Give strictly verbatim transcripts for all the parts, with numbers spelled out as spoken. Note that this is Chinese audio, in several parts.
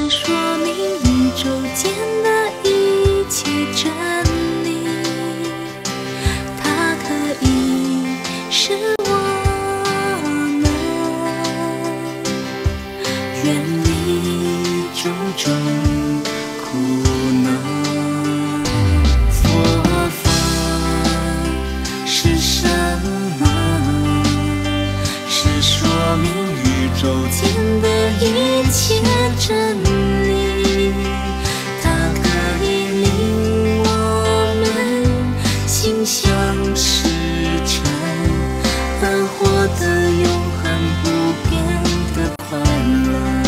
是说明宇宙间的一切真理，它可以使我们远离种种苦难。佛法是什么？是说明宇宙间的一切真理，它可以令我们心想事成，而获得永恒不变的快乐。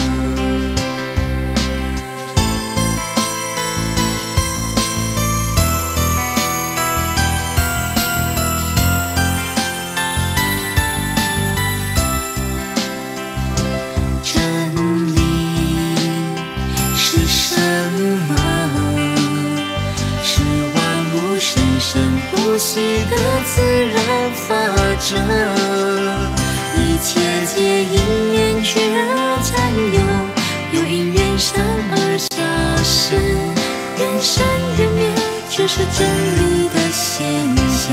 真理是什么？是万物生生不息的自然法则，一切皆因缘聚而残有，又因缘生而消失，缘生缘灭，这是真理的现象。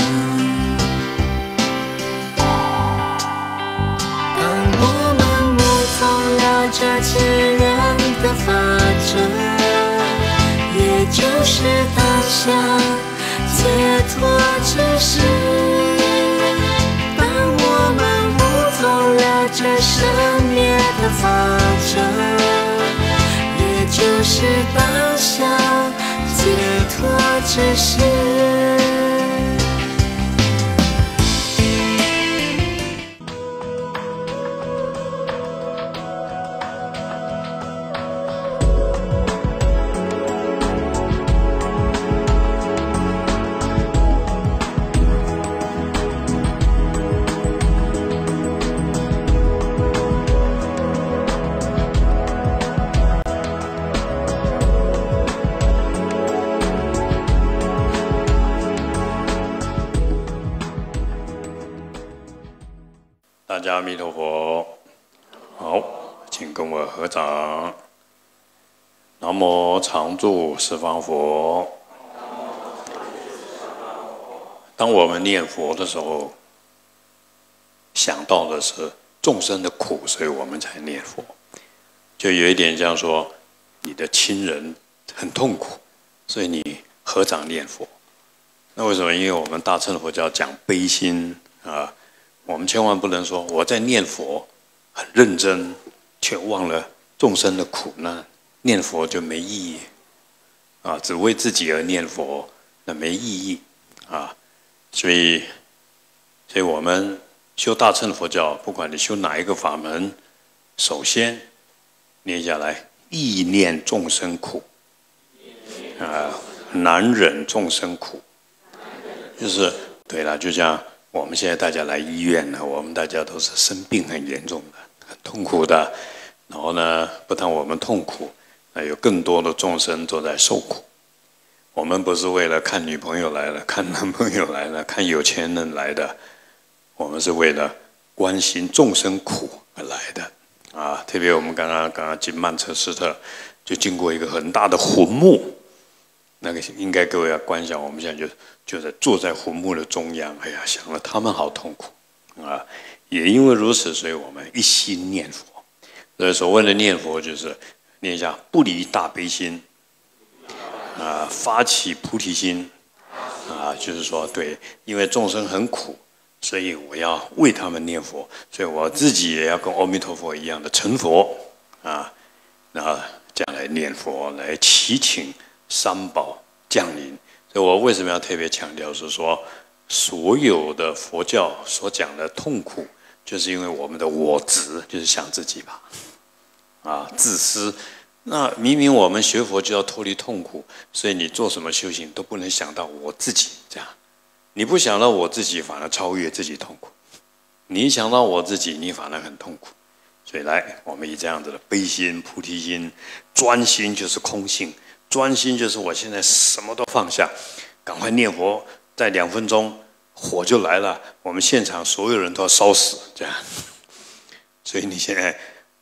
当我们悟通了这自然的法则，也就是当下解脱之时。当我们悟通了这生灭的法则，也就是当下解脱之时。 大家阿弥陀佛，好，请跟我合掌。南无常住十方佛。当我们念佛的时候，想到的是众生的苦，所以我们才念佛。就有一点像说，你的亲人很痛苦，所以你合掌念佛。那为什么？因为我们大乘佛教讲悲心啊。我们千万不能说我在念佛很认真，却忘了众生的苦难，念佛就没意义啊！只为自己而念佛，那没意义啊！所以，所以我们修大乘佛教，不管你修哪一个法门，首先念下来，意念众生苦啊，难忍众生苦，就是对了，就像。我们现在大家来医院呢，我们大家都是生病很严重的、很痛苦的。然后呢，不但我们痛苦，那有更多的众生都在受苦。我们不是为了看女朋友来了、看男朋友来了、看有钱人来的，我们是为了关心众生苦而来的啊！特别我们刚刚刚刚进曼彻斯特，就经过一个很大的坟墓。那个应该各位要观想，我们现在就就在坐在坟墓的中央，哎呀，想了他们好痛苦啊！也因为如此，所以我们一心念佛。所以所谓的念佛，就是念一下不离大悲心啊，发起菩提心啊，就是说，对，因为众生很苦，所以我要为他们念佛，所以我自己也要跟阿弥陀佛一样的成佛啊，然后这样来念佛，来祈请三宝降临。所以我为什么要特别强调是说，所有的佛教所讲的痛苦，就是因为我们的我执，就是想自己吧，啊，自私。那明明我们学佛就要脱离痛苦，所以你做什么修行都不能想到我自己这样。你不想到我自己，反而超越自己痛苦；你一想到我自己，你反而很痛苦。所以来，我们以这样子的悲心、菩提心、专心就是空性。专心就是我现在什么都放下，赶快念佛，在两分钟火就来了，我们现场所有人都要烧死，这样。所以你现在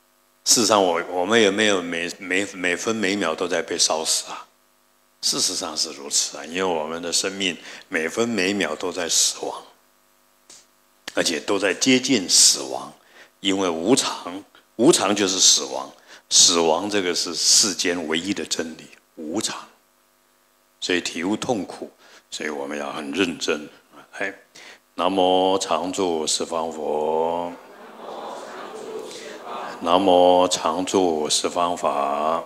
事实上我，我我们有没有每每每分每秒都在被烧死啊？事实上是如此啊，因为我们的生命每分每秒都在死亡，而且都在接近死亡，因为无常，无常就是死亡，死亡这个是世间唯一的真理，无常。所以体悟痛苦，所以我们要很认真。来，南无常住十方佛，南无常住十方法，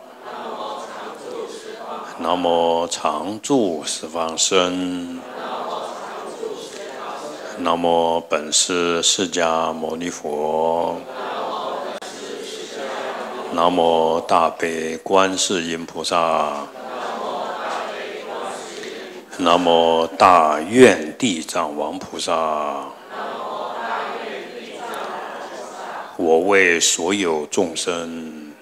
南无常住十方身，南无本师释迦牟尼佛，南无大悲观世音菩萨，南无大愿地藏王菩萨，我为所有众生，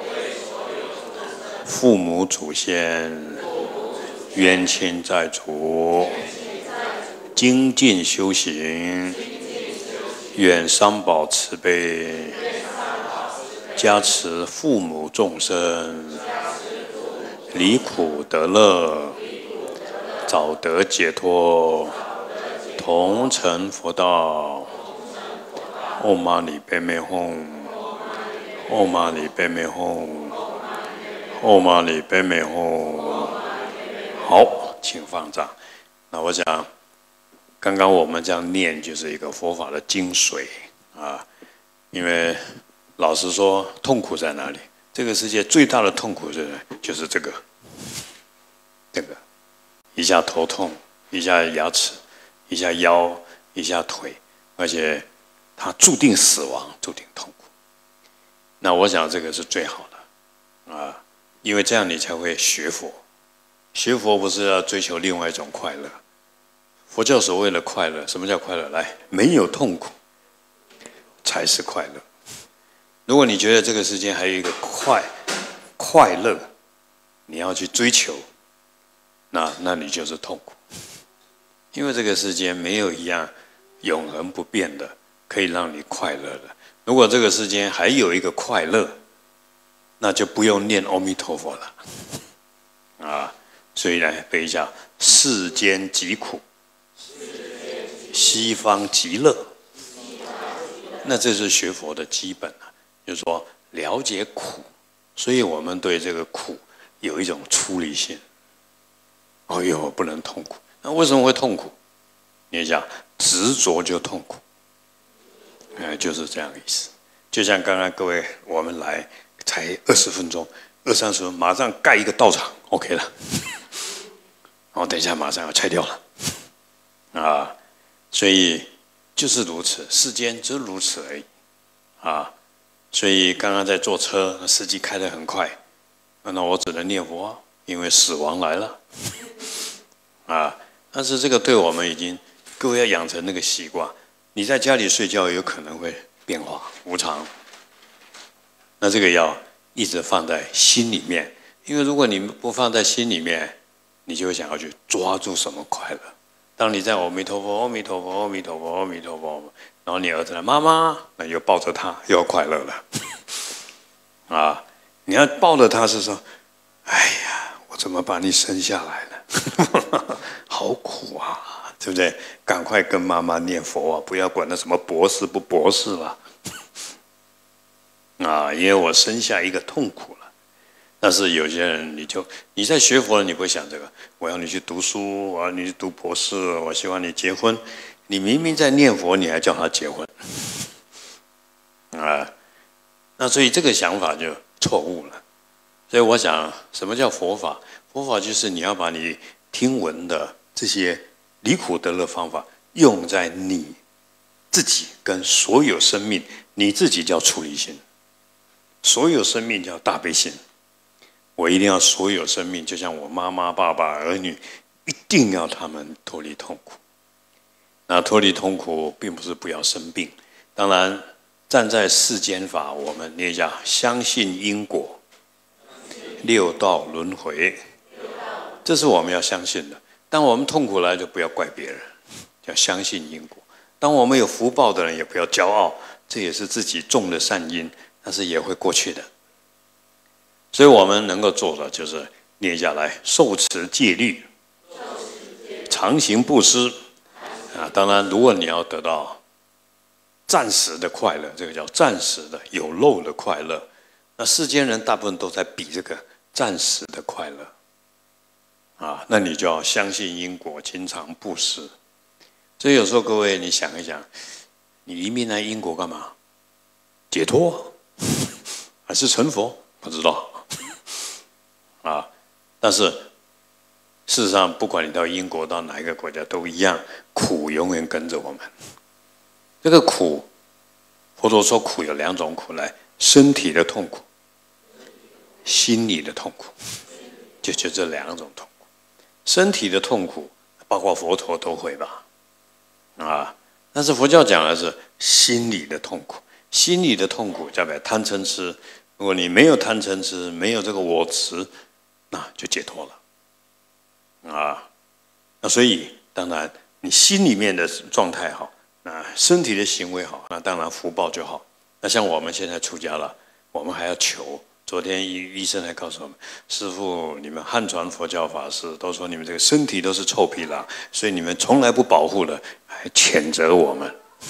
父母祖先，冤亲债主，精进修行，愿三宝慈悲，加持父母众生，离苦得乐，早得解脱，同成佛道。唵嘛呢叭咪吽，唵嘛呢叭咪吽，唵嘛呢叭咪吽。好，请放掌。那我想，刚刚我们这样念，就是一个佛法的精髓啊。因为老实说，痛苦在哪里？这个世界最大的痛苦是就是这个，这个。一下头痛，一下牙齿，一下腰，一下腿，而且他注定死亡，注定痛苦。那我想这个是最好的啊，因为这样你才会学佛。学佛不是要追求另外一种快乐，佛教所谓的快乐，什么叫快乐？来，没有痛苦才是快乐。如果你觉得这个世界还有一个快快乐，你要去追求。那那你就是痛苦，因为这个世界没有一样永恒不变的可以让你快乐的。如果这个世间还有一个快乐，那就不用念阿弥陀佛了啊！所以来背一下：世间极苦，西方极乐。那这是学佛的基本啊，就是说了解苦，所以我们对这个苦有一种出离心。哦哟，不能痛苦。那为什么会痛苦？你想，执着就痛苦。哎，就是这样的意思。就像刚刚各位我们来才二十分钟、二三十分，马上盖一个道场 ，OK 了。哦，等一下马上要拆掉了。啊，所以就是如此，世间只如此而已。啊，所以刚刚在坐车，司机开得很快，那我只能念佛，因为死亡来了。啊！但是这个对我们已经，各位要养成那个习惯。你在家里睡觉有可能会变化无常，那这个要一直放在心里面。因为如果你不放在心里面，你就会想要去抓住什么快乐。当你在阿弥陀佛、阿弥陀佛、阿弥陀佛、阿弥陀佛，然后你儿子来妈妈，那又抱着他，又要快乐了。啊！你要抱着他是说，哎呀，我怎么把你生下来了？好苦啊，对不对？赶快跟妈妈念佛啊，不要管那什么博士不博士了啊！因为我生下一个痛苦了。但是有些人，你就你在学佛了，你不会想这个。我要你去读书，我要你去读博士，我希望你结婚。你明明在念佛，你还叫他结婚啊？那所以这个想法就错误了。所以我想，什么叫佛法？佛法就是你要把你听闻的这些离苦得乐方法用在你自己跟所有生命，你自己叫出离心，所有生命叫大悲心。我一定要所有生命，就像我妈妈、爸爸、儿女，一定要他们脱离痛苦。那脱离痛苦，并不是不要生病。当然，站在世间法，我们念一下：相信因果，六道轮回。这是我们要相信的。当我们痛苦来，就不要怪别人，要相信因果。当我们有福报的人，也不要骄傲，这也是自己种的善因。 但是也会过去的。所以我们能够做的就是念下来：受持戒律，常行布施。啊，当然，如果你要得到暂时的快乐，这个叫暂时的有漏的快乐。那世间人大部分都在比这个暂时的快乐，啊，那你就要相信因果，经常布施。所以有时候各位，你想一想，你一命来因果干嘛？解脱，还是成佛？不知道，啊，但是事实上，不管你到英国到哪一个国家都一样，苦永远跟着我们。这个苦，佛陀说苦有两种苦，来，身体的痛苦，心理的痛苦，就就这两种痛苦。身体的痛苦，包括佛陀都会吧，啊，但是佛教讲的是心理的痛苦，心理的痛苦代表贪嗔痴。如果你没有贪嗔痴，没有这个我执，那就解脱了，啊，那所以当然你心里面的状态好，那身体的行为好，那当然福报就好。那像我们现在出家了，我们还要求。昨天医医生还告诉我们，师父，你们汉传佛教法师都说你们这个身体都是臭皮囊，所以你们从来不保护了，还谴责我们。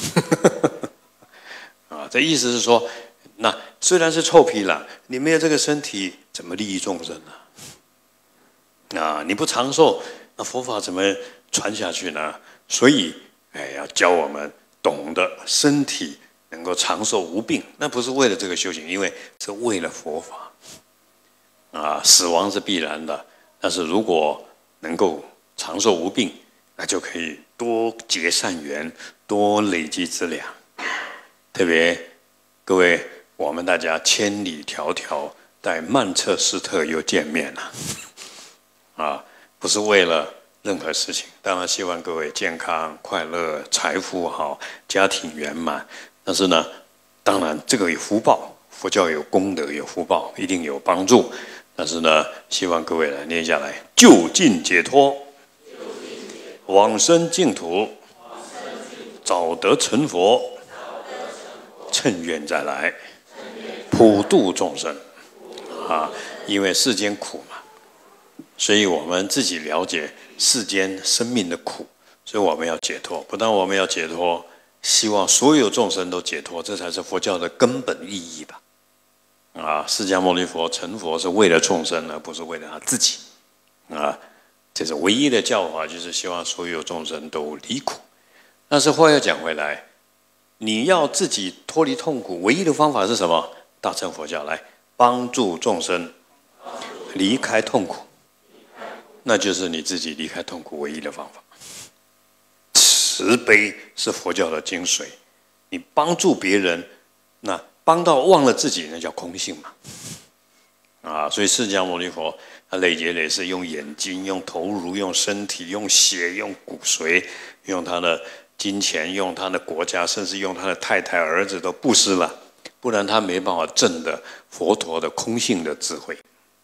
啊，这意思是说，那虽然是臭皮囊，你没有这个身体，怎么利益众生呢？啊，你不长寿，那佛法怎么传下去呢？所以，哎，要教我们懂得身体能够长寿无病，那不是为了这个修行，因为是为了佛法。啊，死亡是必然的，但是如果能够长寿无病，那就可以多结善缘，多累积资粮。特别各位，我们大家千里迢迢在曼彻斯特又见面了，啊，不是为了任何事情，当然希望各位健康、快乐、财富好、家庭圆满。但是呢，当然这个有福报，佛教有功德有福报，一定有帮助。但是呢，希望各位来念下来：就近解脱，往生净土，早得成佛。趁愿再来，普度众生啊！因为世间苦嘛，所以我们自己了解世间生命的苦，所以我们要解脱。不但我们要解脱，希望所有众生都解脱，这才是佛教的根本意义吧？啊，释迦牟尼佛成佛是为了众生，而不是为了他自己啊！这是唯一的教法，就是希望所有众生都离苦。但是话又讲回来，你要自己脱离痛苦，唯一的方法是什么？大乘佛教来帮助众生离开痛苦，那就是你自己离开痛苦唯一的方法。慈悲是佛教的精髓，你帮助别人，那帮到忘了自己，那叫空性嘛。啊，所以释迦牟尼佛他累劫累世，用眼睛、用头颅、用身体、用血、用骨髓、用他的金钱，用他的国家，甚至用他的太太、儿子都布施了，不然他没办法证得佛陀的空性的智慧。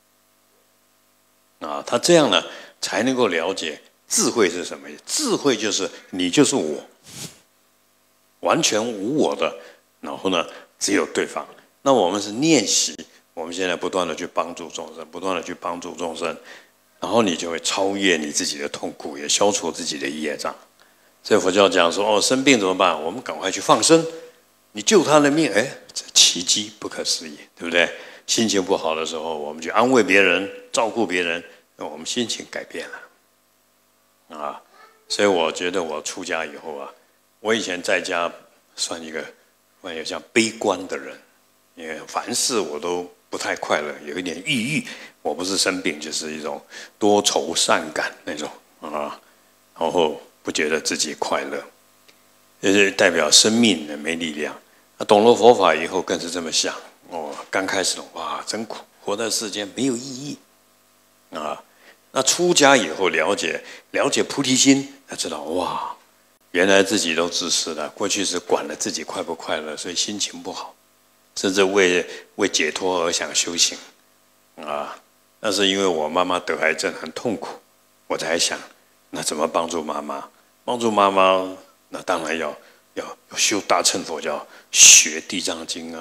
啊，他这样呢，才能够了解智慧是什么意思。智慧就是你就是我，完全无我的，然后呢，只有对方。那我们是练习，我们现在不断的去帮助众生，不断的去帮助众生，然后你就会超越你自己的痛苦，也消除自己的业障。所以佛教讲说，哦，生病怎么办？我们赶快去放生，你救他的命，哎，这奇迹不可思议，对不对？心情不好的时候，我们去安慰别人，照顾别人，那我们心情改变了，啊，所以我觉得我出家以后啊，我以前在家算一个，算一个像悲观的人，因为凡事我都不太快乐，有一点抑郁。我不是生病，就是一种多愁善感那种啊，然后不觉得自己快乐，也是代表生命的没力量。那懂了佛法以后，更是这么想哦。刚开始哇，真苦，活在世间没有意义啊。那出家以后了解了解菩提心，才知道哇，原来自己都自私了。过去是管了自己快不快乐，所以心情不好，甚至为为解脱而想修行啊。那是因为我妈妈得癌症很痛苦，我才想。那怎么帮助妈妈？帮助妈妈，那当然要要要修大乘佛教，学《地藏经》啊，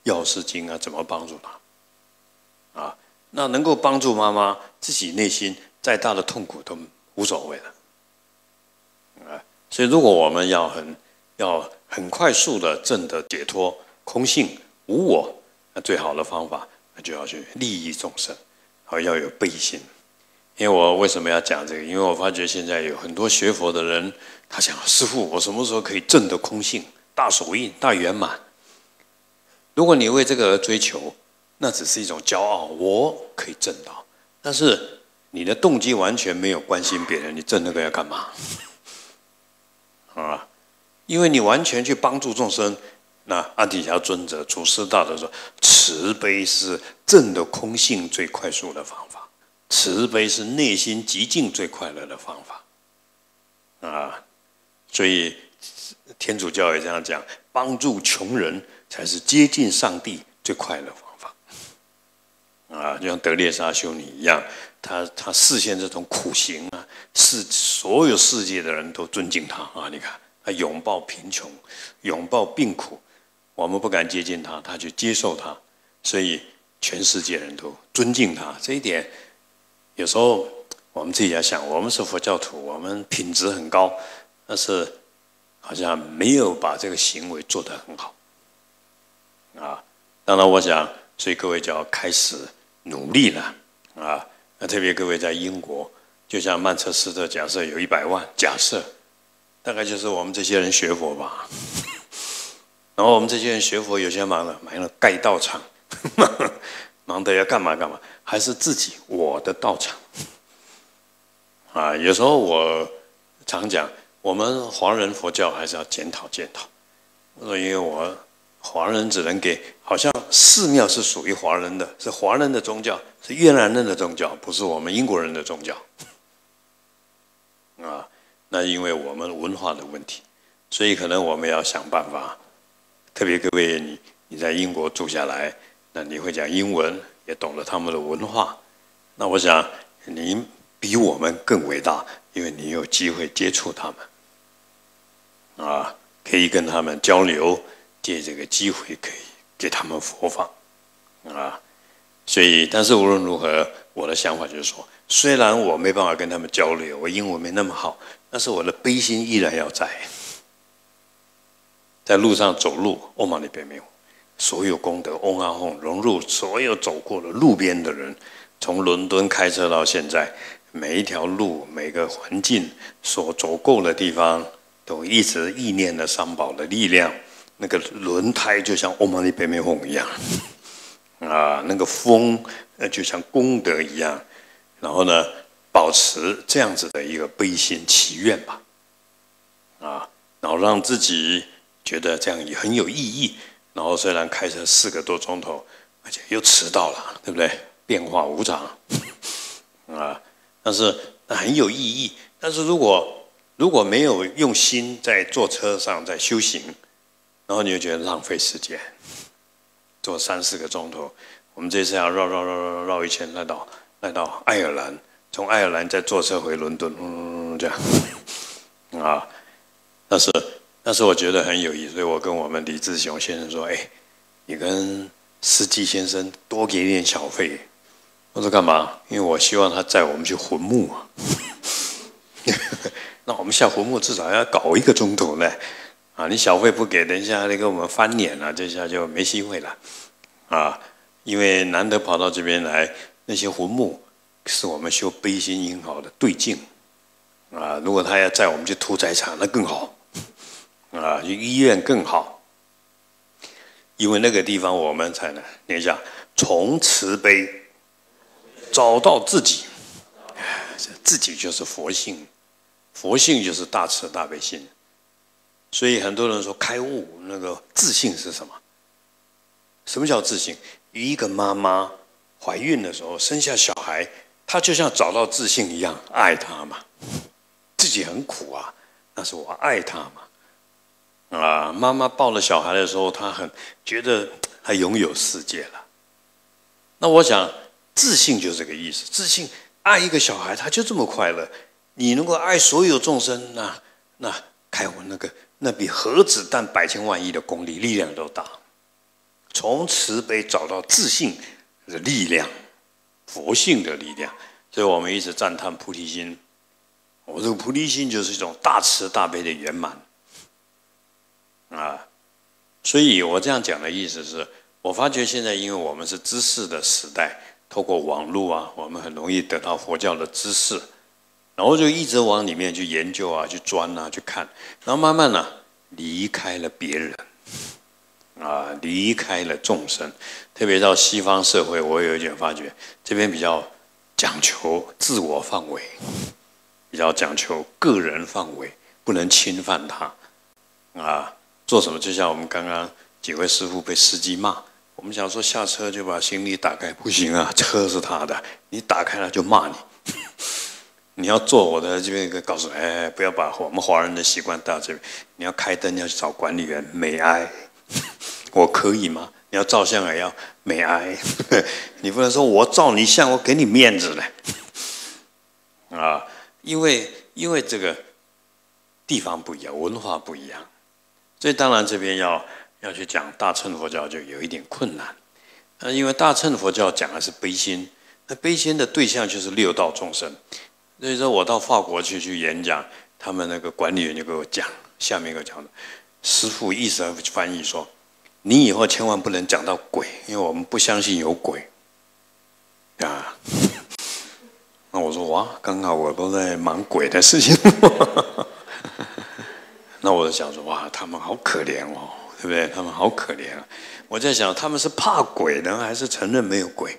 药师经啊，怎么帮助他？啊，那能够帮助妈妈自己内心再大的痛苦都无所谓了。啊，所以如果我们要很要很快速的证得解脱、空性、无我，那最好的方法，那就要去利益众生，好要有悲心。因为我为什么要讲这个？因为我发觉现在有很多学佛的人，他想师父，我什么时候可以证得空性、大手印、大圆满？如果你为这个而追求，那只是一种骄傲，我可以证到，但是你的动机完全没有关心别人，你证那个要干嘛？啊，因为你完全去帮助众生。那阿底峡尊者、祖师大德说，慈悲是证得空性最快速的方法，慈悲是内心极静最快乐的方法。啊，所以天主教也这样讲，帮助穷人才是接近上帝最快乐的方法。啊，就像德列莎修女一样，她她视现这种苦行啊，是所有世界的人都尊敬她啊！你看，她拥抱贫穷，拥抱病苦。我们不敢接近他，他去接受他，所以全世界人都尊敬他。这一点，有时候我们自己要想，我们是佛教徒，我们品质很高，但是好像没有把这个行为做得很好。啊，当然我想，所以各位就要开始努力了啊！那特别各位在英国，就像曼彻斯特，假设有一百万，假设大概就是我们这些人学佛吧。然后我们这些人学佛，有些忙了，忙了盖道场，忙得要干嘛干嘛，还是自己我的道场啊。有时候我常讲，我们华人佛教还是要检讨检讨。因为我华人只能给，好像寺庙是属于华人的，是华人的宗教，是越南人的宗教，不是我们英国人的宗教啊。那因为我们文化的问题，所以可能我们要想办法。特别各位你，你在英国住下来，那你会讲英文，也懂得他们的文化。那我想你比我们更伟大，因为你有机会接触他们，啊，可以跟他们交流，借这个机会可以给他们佛法，啊，所以，但是无论如何，我的想法就是说，虽然我没办法跟他们交流，我英文没那么好，但是我的悲心依然要在。在路上走路，欧玛尼贝没有，所有功德，嗡阿吽融入所有走过的路边的人，从伦敦开车到现在，每一条路、每个环境所走过的地方，都一直意念的三宝的力量，那个轮胎就像欧玛尼贝没吽一样，啊，那个风就像功德一样，然后呢，保持这样子的一个悲心祈愿吧，啊，然后让自己。觉得这样也很有意义，然后虽然开车四个多钟头，而且又迟到了，对不对？变化无常啊，但是那很有意义。但是如果如果没有用心在坐车上在修行，然后你就觉得浪费时间，坐三四个钟头。我们这次要绕绕绕绕绕一圈，来到来到爱尔兰，从爱尔兰再坐车回伦敦，嗯，这样啊，但是。但是我觉得很有意思，所以我跟我们李志雄先生说：“哎，你跟司机先生多给一点小费。”我说干嘛？因为我希望他载我们去魂墓啊。那我们下魂墓至少要搞一个钟头呢。啊，你小费不给，等一下那个我们翻脸了，这下就没机会了。啊，因为难得跑到这边来，那些魂墓是我们修悲心引好的对境。啊，如果他要载我们去屠宰场，那更好。啊，医院更好，因为那个地方我们才能念一下，从慈悲找到自己，自己就是佛性，佛性就是大慈大悲心。所以很多人说开悟那个自信是什么？什么叫自信？一个妈妈怀孕的时候生下小孩，她就像找到自信一样，爱他嘛，自己很苦啊，但是我爱他嘛。啊，妈妈抱了小孩的时候，她很觉得她拥有世界了。那我想，自信就是这个意思。自信爱一个小孩，他就这么快乐。你能够爱所有众生，那那开悟那个那比核子弹百千万亿的功力力量都大。 从慈悲找到自信的力量，佛性的力量。所以我们一直赞叹菩提心。我这个菩提心就是一种大慈大悲的圆满啊。所以我这样讲的意思是，我发觉现在因为我们是知识的时代，透过网络啊，我们很容易得到佛教的知识，然后就一直往里面去研究啊，去钻啊，去看，然后慢慢呢、啊、离开了别人啊，离开了众生。特别到西方社会，我有一点发觉，这边比较讲求自我范围，比较讲求个人范围，不能侵犯他啊。做什么？就像我们刚刚几位师父被司机骂，我们想说下车就把行李打开，不行啊，车是他的，你打开了就骂你。你要坐我的这边，告诉哎，不要把我们华人的习惯带到这边。你要开灯要去找管理员，美哀，我可以吗？你要照相也要美哀，你不能说我照你相，我给你面子嘞。啊，因为因为这个地方不一样，文化不一样。所以当然这边要要去讲大乘佛教就有一点困难，那因为大乘佛教讲的是悲心，那悲心的对象就是六道众生。所以说我到法国去去演讲，他们那个管理员就给我讲，下面一个讲的，师父意思翻译说，你以后千万不能讲到鬼，因为我们不相信有鬼啊。那我说哇，刚好我都在忙鬼的事情。那我就想说，哇，他们好可怜哦，对不对？他们好可怜啊！我在想，他们是怕鬼呢，还是承认没有鬼？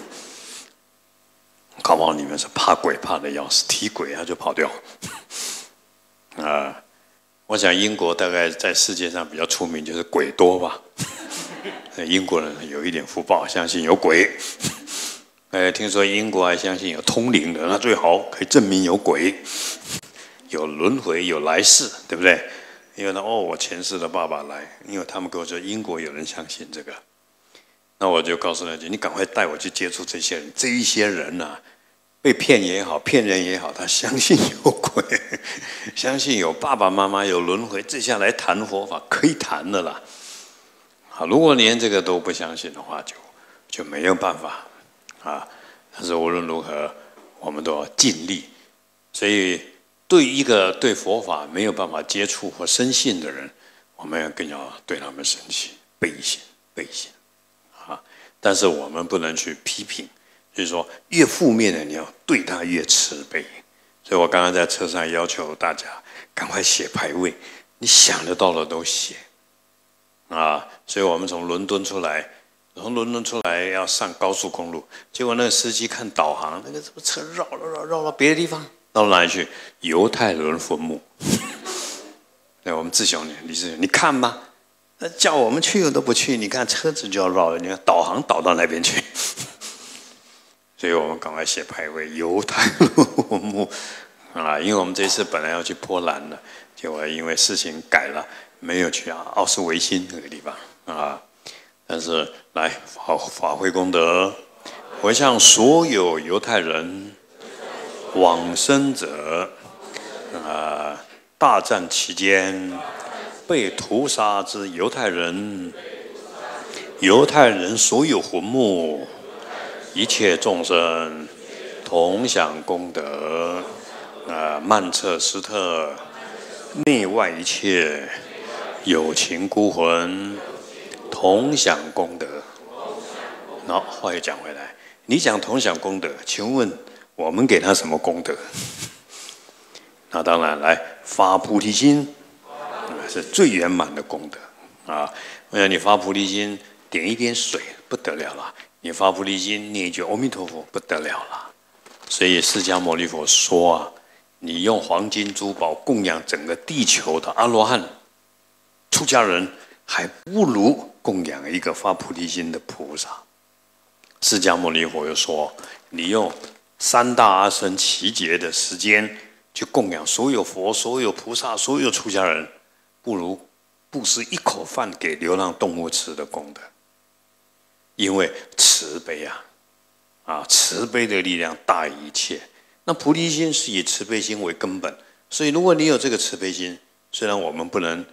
搞不好你们是怕鬼怕的要死，提鬼他就跑掉。啊，我想英国大概在世界上比较出名就是鬼多吧。英国人有一点福报，相信有鬼。哎，听说英国还相信有通灵的，那最好可以证明有鬼。有轮回，有来世，对不对？因为呢，哦，我前世的爸爸来，因为他们跟我说英国有人相信这个，那我就告诉他，你赶快带我去接触这些人。这一些人呢、啊，被骗也好，骗人也好，他相信有鬼，相信有爸爸妈妈，有轮回，这下来谈佛法可以谈的啦。好，如果连这个都不相信的话，就就没有办法啊。但是无论如何，我们都要尽力，所以。对一个对佛法没有办法接触或深信的人，我们要更要对他们生气、悲心、悲心啊！但是我们不能去批评，就是说越负面的你要对他越慈悲。所以我刚刚在车上要求大家赶快写牌位，你想得到的都写啊！所以我们从伦敦出来，从伦敦出来要上高速公路，结果那个司机看导航，那个什么车绕绕绕绕到别的地方。到哪里去？犹太人坟墓。对，我们志雄，李志雄，你看吧，那叫我们去我都不去。你看车子就要绕了，你看导航导到那边去。所以我们赶快写牌位，犹太人坟墓啊！因为我们这次本来要去波兰的，结果因为事情改了，没有去啊奥斯维辛那个地方啊。但是来法法会功德，我向所有犹太人。往生者，啊，大战期间被屠杀之犹太人，犹太人所有魂墓，一切众生同享功德，啊，曼彻斯特内外一切有情孤魂同享功德。然后话又讲回来，你讲同享功德，请问？我们给他什么功德？那当然，来发菩提心，是最圆满的功德啊！我想你发菩提心，点一点水不得了了；你发菩提心，念一句阿弥陀佛不得了了。所以释迦牟尼佛说啊，你用黄金珠宝供养整个地球的阿罗汉、出家人，还不如供养一个发菩提心的菩萨。释迦牟尼佛又说，你用三大阿僧祇劫的时间去供养所有佛、所有菩萨、所有出家人，不如布施一口饭给流浪动物吃的功德。因为慈悲啊，啊，慈悲的力量大于一切。那菩提心是以慈悲心为根本，所以如果你有这个慈悲心，虽然我们不能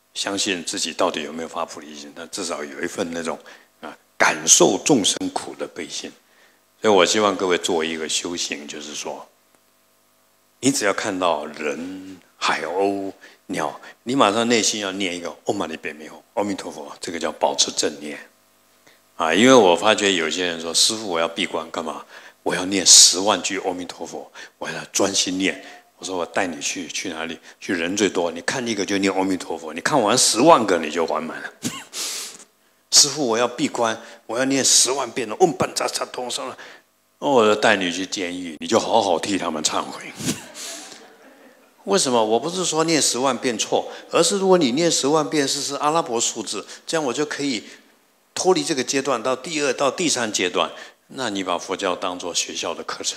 相信自己到底有没有发菩提心，但至少有一份那种啊感受众生苦的悲心。所以我希望各位做一个修行，就是说，你只要看到人、海鸥、鸟，你马上内心要念一个“唵嘛呢叭咪吽”，阿弥陀佛，这个叫保持正念啊。因为我发觉有些人说：“师父，我要闭关干嘛？我要念十万句阿弥陀佛，我要专心念。”我说：“我带你去去哪里？去人最多，你看一个就念阿弥陀佛，你看完十万个你就完满了。”师父，我要闭关，我要念十万遍的嗡班扎扎通上了。哦，我带你去监狱，你就好好替他们忏悔。为什么？我不是说念十万遍错，而是如果你念十万遍是是阿拉伯数字，这样我就可以脱离这个阶段，到第二到第三阶段。那你把佛教当作学校的课程，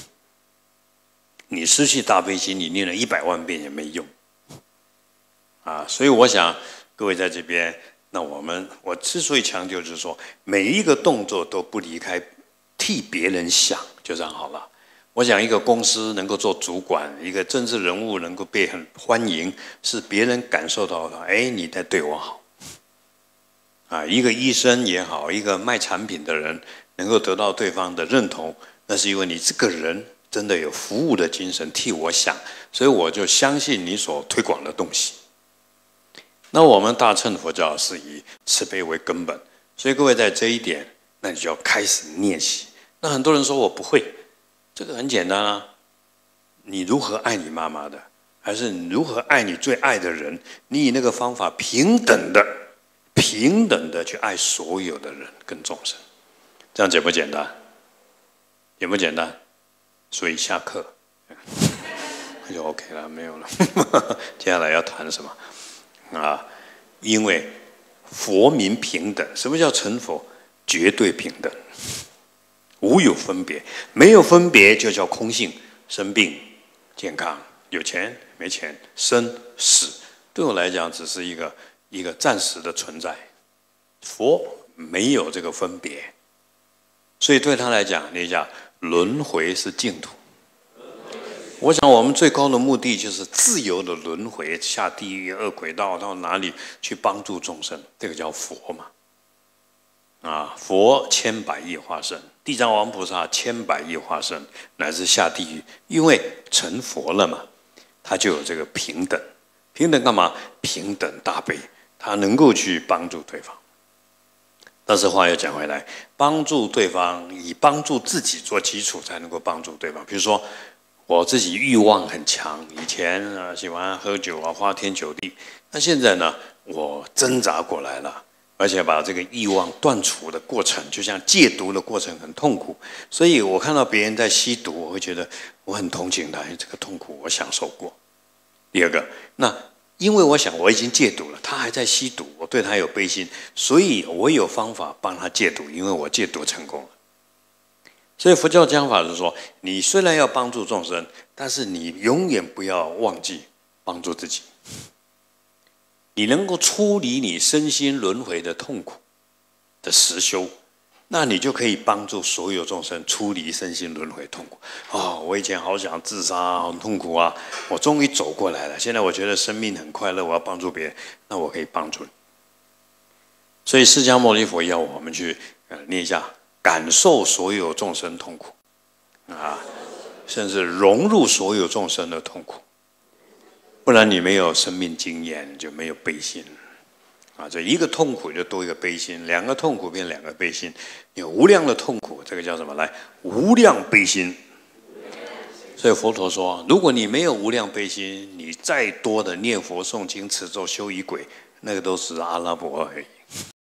你失去大悲心，你念了一百万遍也没用啊！所以我想各位在这边，那我们我之所以强调，就是说每一个动作都不离开替别人想，就这样好了。我想一个公司能够做主管，一个政治人物能够被很欢迎，是别人感受到了，哎，你在对我好啊！一个医生也好，一个卖产品的人能够得到对方的认同，那是因为你这个人真的有服务的精神，替我想，所以我就相信你所推广的东西。那我们大乘佛教是以慈悲为根本，所以各位在这一点，那你就要开始练习。那很多人说我不会，这个很简单啊，你如何爱你妈妈的，还是你如何爱你最爱的人，你以那个方法平等的、平等的去爱所有的人跟众生，这样简不简单？简不简单？所以下课那就 OK 了，没有了。接下来要谈什么啊？因为佛名平等，什么叫成佛？绝对平等，无有分别，没有分别就叫空性。生病、健康、有钱、没钱、生死，对我来讲只是一个一个暂时的存在。佛没有这个分别，所以对他来讲，你讲轮回是净土。我想我们最高的目的就是自由的轮回，下地狱、恶鬼道到哪里去帮助众生，这个叫佛嘛。啊，佛千百亿化身，地藏王菩萨千百亿化身，乃至下地狱，因为成佛了嘛，他就有这个平等。平等干嘛？平等大悲，他能够去帮助对方。但是话又讲回来，帮助对方以帮助自己做基础，才能够帮助对方。比如说，我自己欲望很强，以前啊喜欢喝酒啊，花天酒地。那现在呢，我挣扎过来了，而且把这个欲望断除的过程，就像戒毒的过程很痛苦。所以我看到别人在吸毒，我会觉得我很同情他，因为这个痛苦我享受过。第二个，那因为我想我已经戒毒了，他还在吸毒，我对他有悲心，所以我有方法帮他戒毒，因为我戒毒成功了。所以佛教讲法是说，你虽然要帮助众生，但是你永远不要忘记帮助自己。你能够出离你身心轮回的痛苦的实修，那你就可以帮助所有众生出离身心轮回痛苦。哦，我以前好想自杀，很痛苦啊，我终于走过来了。现在我觉得生命很快乐，我要帮助别人，那我可以帮助你。所以释迦牟尼佛要我们去呃念一下，感受所有众生痛苦啊，甚至融入所有众生的痛苦。不然你没有生命经验，就没有悲心啊！这一个痛苦就多一个悲心，两个痛苦变两个悲心，有无量的痛苦，这个叫什么？来，无量悲心。所以佛陀说，如果你没有无量悲心，你再多的念佛、诵经、持咒、修仪轨，那个都是阿拉伯而已。